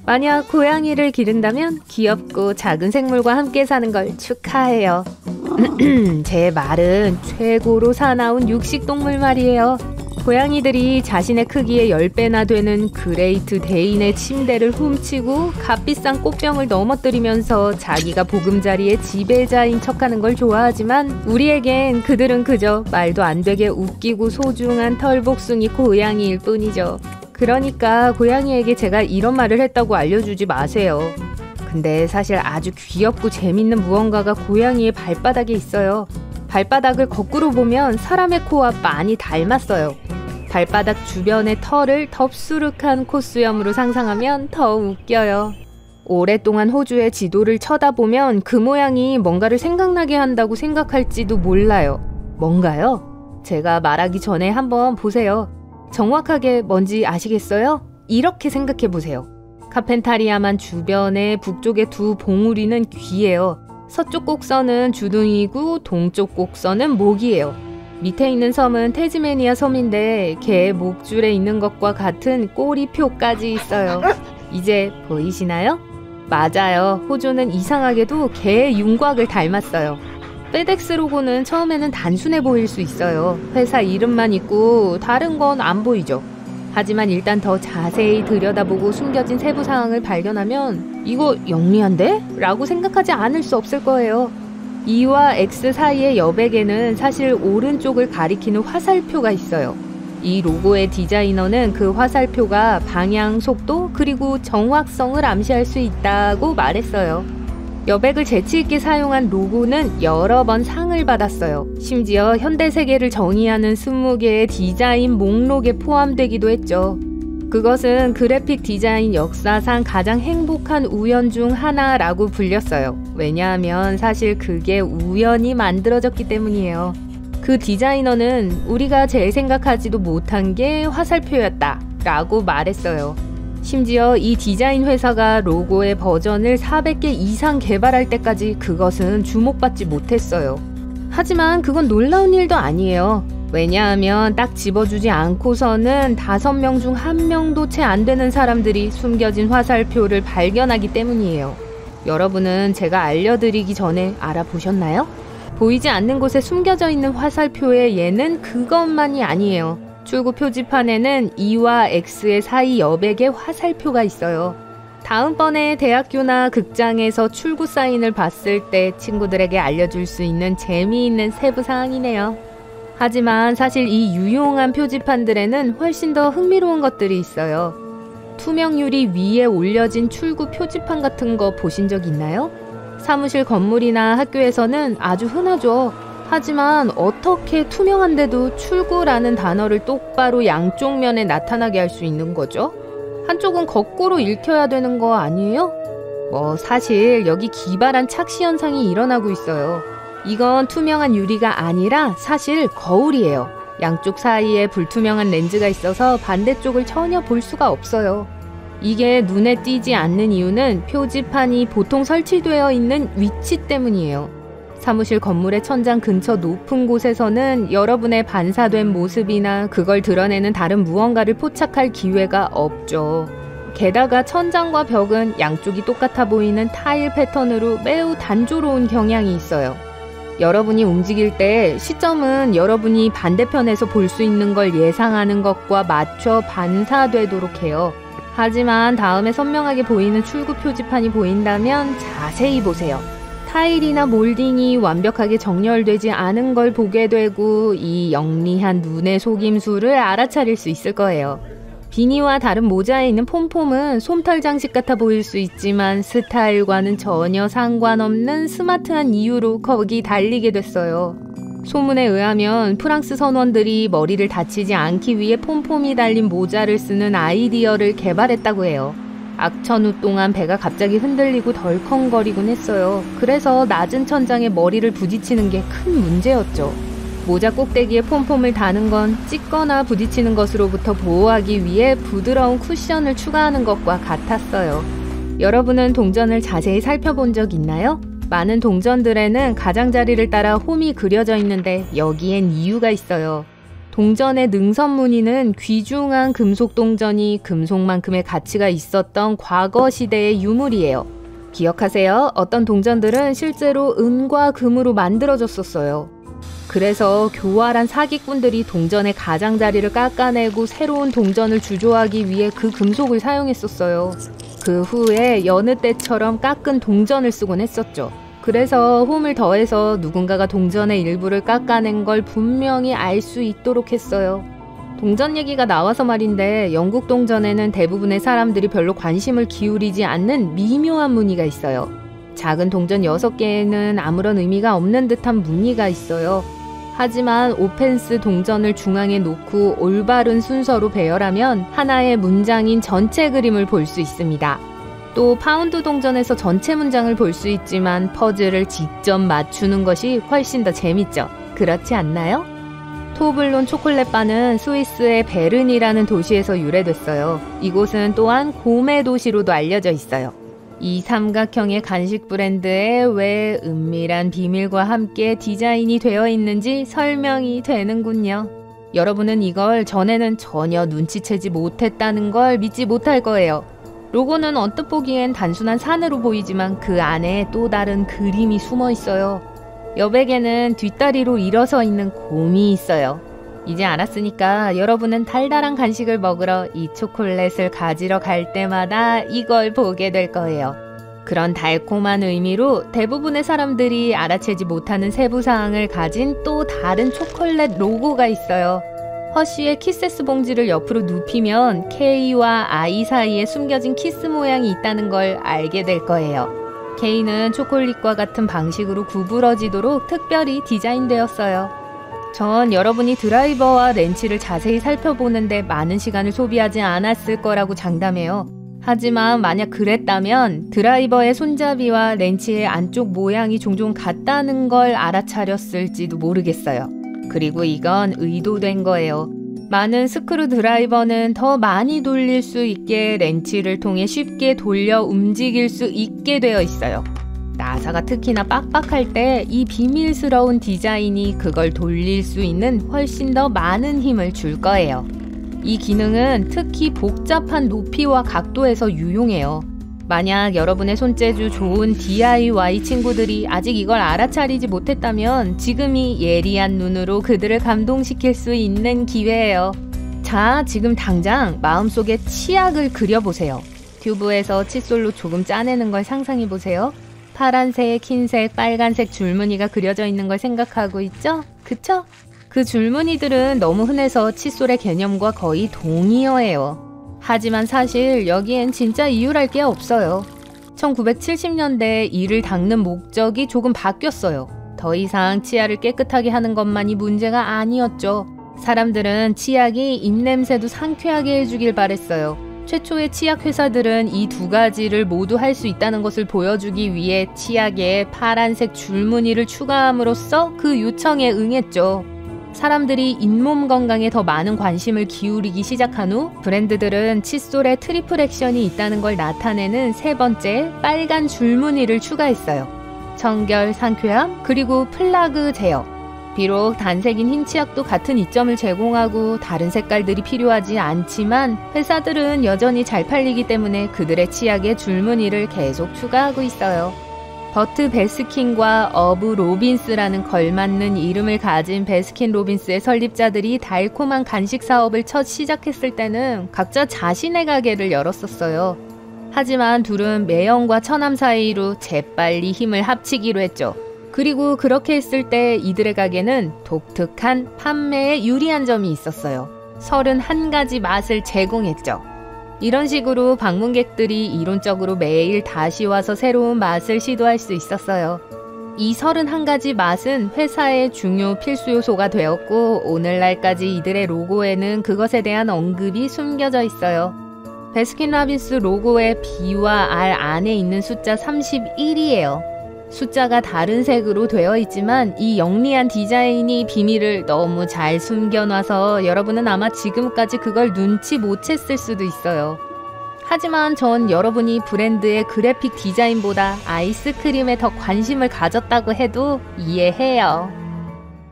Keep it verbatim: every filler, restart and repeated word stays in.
만약 고양이를 기른다면 귀엽고 작은 생물과 함께 사는 걸 축하해요. 제 말은 최고로 사나운 육식동물 말이에요. 고양이들이 자신의 크기의 십 배나 되는 그레이트 데인의 침대를 훔치고 값비싼 꽃병을 넘어뜨리면서 자기가 보금자리의 지배자인 척하는 걸 좋아하지만 우리에겐 그들은 그저 말도 안 되게 웃기고 소중한 털복숭이 고양이일 뿐이죠. 그러니까 고양이에게 제가 이런 말을 했다고 알려주지 마세요. 근데 사실 아주 귀엽고 재밌는 무언가가 고양이의 발바닥에 있어요. 발바닥을 거꾸로 보면 사람의 코와 많이 닮았어요. 발바닥 주변의 털을 덥수룩한 콧수염으로 상상하면 더 웃겨요. 오랫동안 호주의 지도를 쳐다보면 그 모양이 뭔가를 생각나게 한다고 생각할지도 몰라요. 뭔가요? 제가 말하기 전에 한번 보세요. 정확하게 뭔지 아시겠어요? 이렇게 생각해보세요. 카펜타리아만 주변의 북쪽의 두 봉우리는 귀예요. 서쪽 곡선은 주둥이고 동쪽 곡선은 목이에요. 밑에 있는 섬은 태즈메니아 섬인데 개의 목줄에 있는 것과 같은 꼬리표까지 있어요. 이제 보이시나요? 맞아요. 호주는 이상하게도 개의 윤곽을 닮았어요. 페덱스 로고는 처음에는 단순해 보일 수 있어요. 회사 이름만 있고 다른 건 안 보이죠. 하지만 일단 더 자세히 들여다보고 숨겨진 세부 사항을 발견하면 이거 영리한데? 라고 생각하지 않을 수 없을 거예요. E와 X 사이의 여백에는 사실 오른쪽을 가리키는 화살표가 있어요. 이 로고의 디자이너는 그 화살표가 방향, 속도, 그리고 정확성을 암시할 수 있다고 말했어요. 여백을 재치있게 사용한 로고는 여러 번 상을 받았어요. 심지어 현대세계를 정의하는 스무 개의 디자인 목록에 포함되기도 했죠. 그것은 그래픽 디자인 역사상 가장 행복한 우연 중 하나라고 불렸어요. 왜냐하면 사실 그게 우연히 만들어졌기 때문이에요. 그 디자이너는 우리가 제일 생각하지도 못한 게 화살표였다 라고 말했어요. 심지어 이 디자인 회사가 로고의 버전을 사백 개 이상 개발할 때까지 그것은 주목받지 못했어요. 하지만 그건 놀라운 일도 아니에요. 왜냐하면 딱 집어주지 않고서는 다섯 명 중 한 명도 채 안 되는 사람들이 숨겨진 화살표를 발견하기 때문이에요. 여러분은 제가 알려드리기 전에 알아보셨나요? 보이지 않는 곳에 숨겨져 있는 화살표의 예는 그것만이 아니에요. 출구 표지판에는 E와 X의 사이 여백에 화살표가 있어요. 다음번에 대학교나 극장에서 출구 사인을 봤을 때 친구들에게 알려줄 수 있는 재미있는 세부사항이네요. 하지만 사실 이 유용한 표지판들에는 훨씬 더 흥미로운 것들이 있어요. 투명 유리 위에 올려진 출구 표지판 같은 거 보신 적 있나요? 사무실 건물이나 학교에서는 아주 흔하죠. 하지만 어떻게 투명한데도 출구라는 단어를 똑바로 양쪽 면에 나타나게 할 수 있는 거죠? 한쪽은 거꾸로 읽혀야 되는 거 아니에요? 뭐 사실 여기 기발한 착시 현상이 일어나고 있어요. 이건 투명한 유리가 아니라 사실 거울이에요. 양쪽 사이에 불투명한 렌즈가 있어서 반대쪽을 전혀 볼 수가 없어요. 이게 눈에 띄지 않는 이유는 표지판이 보통 설치되어 있는 위치 때문이에요. 사무실 건물의 천장 근처 높은 곳에서는 여러분의 반사된 모습이나 그걸 드러내는 다른 무언가를 포착할 기회가 없죠. 게다가 천장과 벽은 양쪽이 똑같아 보이는 타일 패턴으로 매우 단조로운 경향이 있어요. 여러분이 움직일 때 시점은 여러분이 반대편에서 볼 수 있는 걸 예상하는 것과 맞춰 반사되도록 해요. 하지만 다음에 선명하게 보이는 출구 표지판이 보인다면 자세히 보세요. 타일이나 몰딩이 완벽하게 정렬되지 않은 걸 보게 되고 이 영리한 눈의 속임수를 알아차릴 수 있을 거예요. 비니와 다른 모자에 있는 폼폼은 솜털 장식 같아 보일 수 있지만 스타일과는 전혀 상관없는 스마트한 이유로 거기 달리게 됐어요. 소문에 의하면 프랑스 선원들이 머리를 다치지 않기 위해 폼폼이 달린 모자를 쓰는 아이디어를 개발했다고 해요. 악천후 동안 배가 갑자기 흔들리고 덜컹거리곤 했어요. 그래서 낮은 천장에 머리를 부딪히는 게 큰 문제였죠. 모자 꼭대기에 폼폼을 다는 건 찢거나 부딪히는 것으로부터 보호하기 위해 부드러운 쿠션을 추가하는 것과 같았어요. 여러분은 동전을 자세히 살펴본 적 있나요? 많은 동전들에는 가장자리를 따라 홈이 그려져 있는데 여기엔 이유가 있어요. 동전의 능선 무늬는 귀중한 금속 동전이 금속만큼의 가치가 있었던 과거 시대의 유물이에요. 기억하세요? 어떤 동전들은 실제로 은과 금으로 만들어졌었어요. 그래서 교활한 사기꾼들이 동전의 가장자리를 깎아내고 새로운 동전을 주조하기 위해 그 금속을 사용했었어요. 그 후에 여느 때처럼 깎은 동전을 쓰곤 했었죠. 그래서 홈을 더해서 누군가가 동전의 일부를 깎아낸 걸 분명히 알 수 있도록 했어요. 동전 얘기가 나와서 말인데 영국 동전에는 대부분의 사람들이 별로 관심을 기울이지 않는 미묘한 무늬가 있어요. 작은 동전 여섯 개에는 아무런 의미가 없는 듯한 무늬가 있어요. 하지만 오펜스 동전을 중앙에 놓고 올바른 순서로 배열하면 하나의 문장인 전체 그림을 볼 수 있습니다. 또 파운드 동전에서 전체 문장을 볼 수 있지만 퍼즐을 직접 맞추는 것이 훨씬 더 재밌죠. 그렇지 않나요? 토블론 초콜릿바는 스위스의 베른이라는 도시에서 유래됐어요. 이곳은 또한 곰의 도시로도 알려져 있어요. 이 삼각형의 간식 브랜드에 왜 은밀한 비밀과 함께 디자인이 되어 있는지 설명이 되는군요. 여러분은 이걸 전에는 전혀 눈치채지 못했다는 걸 믿지 못할 거예요. 로고는 언뜻 보기엔 단순한 산으로 보이지만 그 안에 또 다른 그림이 숨어 있어요. 여백에는 뒷다리로 일어서 있는 곰이 있어요. 이제 알았으니까 여러분은 달달한 간식을 먹으러 이 초콜릿을 가지러 갈 때마다 이걸 보게 될 거예요. 그런 달콤한 의미로 대부분의 사람들이 알아채지 못하는 세부사항을 가진 또 다른 초콜릿 로고가 있어요. 허쉬의 키세스 봉지를 옆으로 눕히면 K와 I 사이에 숨겨진 키스 모양이 있다는 걸 알게 될 거예요. K는 초콜릿과 같은 방식으로 구부러지도록 특별히 디자인되었어요. 전 여러분이 드라이버와 렌치를 자세히 살펴보는데 많은 시간을 소비하지 않았을 거라고 장담해요. 하지만 만약 그랬다면 드라이버의 손잡이와 렌치의 안쪽 모양이 종종 같다는 걸 알아차렸을지도 모르겠어요. 그리고 이건 의도된 거예요. 많은 스크루 드라이버는 더 많이 돌릴 수 있게 렌치를 통해 쉽게 돌려 움직일 수 있게 되어 있어요. 나사가 특히나 빡빡할 때 이 비밀스러운 디자인이 그걸 돌릴 수 있는 훨씬 더 많은 힘을 줄 거예요. 이 기능은 특히 복잡한 높이와 각도에서 유용해요. 만약 여러분의 손재주 좋은 디아이와이 친구들이 아직 이걸 알아차리지 못했다면 지금이 예리한 눈으로 그들을 감동시킬 수 있는 기회예요. 자, 지금 당장 마음속에 치약을 그려보세요. 튜브에서 칫솔로 조금 짜내는 걸 상상해보세요. 파란색, 흰색, 빨간색 줄무늬가 그려져 있는 걸 생각하고 있죠? 그쵸? 그 줄무늬들은 너무 흔해서 칫솔의 개념과 거의 동의어예요. 하지만 사실 여기엔 진짜 이유랄 게 없어요. 천구백칠십 년대에 이를 닦는 목적이 조금 바뀌었어요. 더 이상 치아를 깨끗하게 하는 것만이 문제가 아니었죠. 사람들은 치약이 입냄새도 상쾌하게 해주길 바랬어요. 최초의 치약 회사들은 이 두 가지를 모두 할 수 있다는 것을 보여주기 위해 치약에 파란색 줄무늬를 추가함으로써 그 요청에 응했죠. 사람들이 잇몸 건강에 더 많은 관심을 기울이기 시작한 후 브랜드들은 칫솔에 트리플 액션이 있다는 걸 나타내는 세 번째 빨간 줄무늬를 추가했어요. 청결, 상쾌함, 그리고 플라그 제어. 비록 단색인 흰 치약도 같은 이점을 제공하고 다른 색깔들이 필요하지 않지만 회사들은 여전히 잘 팔리기 때문에 그들의 치약에 줄무늬를 계속 추가하고 있어요. 버트 베스킨과 어브 로빈스라는 걸맞는 이름을 가진 베스킨 로빈스의 설립자들이 달콤한 간식 사업을 첫 시작했을 때는 각자 자신의 가게를 열었었어요. 하지만 둘은 매형과 처남 사이로 재빨리 힘을 합치기로 했죠. 그리고 그렇게 했을 때 이들의 가게는 독특한 판매에 유리한 점이 있었어요. 서른한 가지 맛을 제공했죠. 이런 식으로 방문객들이 이론적으로 매일 다시 와서 새로운 맛을 시도할 수 있었어요. 이 서른한 가지 맛은 회사의 중요 필수 요소가 되었고 오늘날까지 이들의 로고에는 그것에 대한 언급이 숨겨져 있어요. 베스킨라빈스 로고의 B와 R 안에 있는 숫자 삼십일이에요. 숫자가 다른 색으로 되어 있지만 이 영리한 디자인이 비밀을 너무 잘 숨겨놔서 여러분은 아마 지금까지 그걸 눈치 못 챘을 수도 있어요. 하지만 전 여러분이 브랜드의 그래픽 디자인보다 아이스크림에 더 관심을 가졌다고 해도 이해해요.